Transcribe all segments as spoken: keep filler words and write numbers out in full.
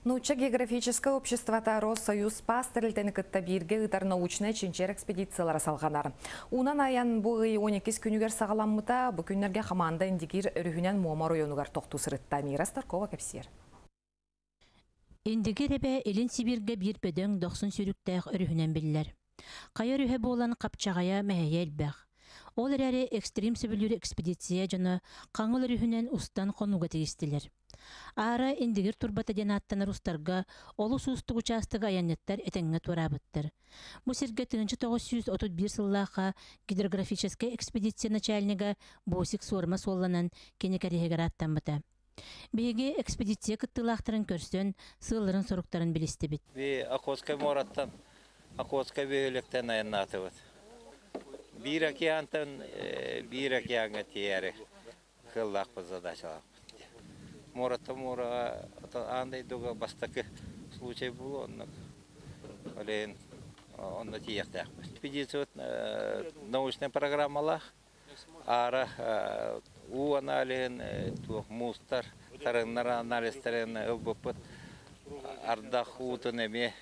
Научно-географическое общество Россоюз пастырылтен кытта бирге ыдар научный чинчер экспедициялары салғанар. Унан аян бұғы он эки күнігер сағаламмыта бұ күннерге хаманда индигир үрігінен муамар ойонугар тоқту сырытта. Мира Старкова кәпсер. Индигир әбә Элин Сибирге бір бөдөң доқсын сүріктәғ үрігінен білілер. Қайыр үхе болан қапчағая мәйел бәғ. Ол әрі экстрим сөбілері экспедиция жаны қаңыл үрігінен ұстан қонуға тегістілер. Ара индигир турбата денаттанар устарга олу сустук участыгы аяннеттер этеңге турабыттыр. Бу сирге тыгынчы тогуз жүз отуз бир сыллаха гидрографическая экспедиция начальнига Босик Сорма солланан кенекерегер аттанбыта. Беге экспедиция кыттылақтарын көрсөн сылларын соруктарын билистебит. Би Охотская мораттан, Охотская бөйлектен аяннатыбыт. Бир океантан, бир океанга тиери кыллақ бұл задачалақ. Мората мора андай дуга бастакы случай был, он олен он на тиехтах. Экспедиция научная программа ара у аналин тух мустар тарыннар анализ тарын ылбыпыт ардах утынеме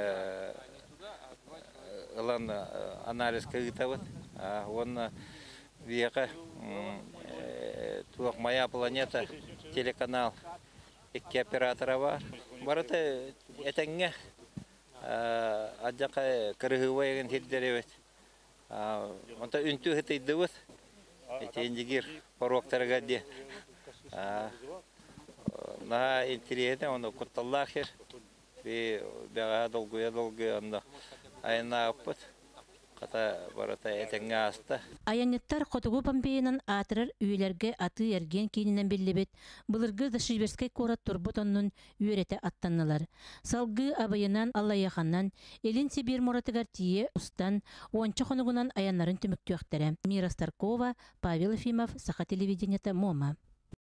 ылан анализ кыгытабыт он века тух моя планета телеканал iki оператора бар. Барыты этеңге аджака кырыгыбайын хиддеребет. Онта үнтү хитейдебет. Этендигир пороктарга де. На интересно, он кутталлахер. Би бага долгуя долгуя анда айна опыт. Аянеттар Хотугу Помпейнан атырар үйлерге аты ерген кейінен беллебет, бұлырғы Дашиберскай корат турбут оннун үйерете аттанылар. Салгы абайынан Аллаяханнан, Элин Сибир моратыгар тие устан, онча хонугунан аяннарын түміктіяқтары. Мира Старкова, Павел Ефимов, Саха телевидениета Мома.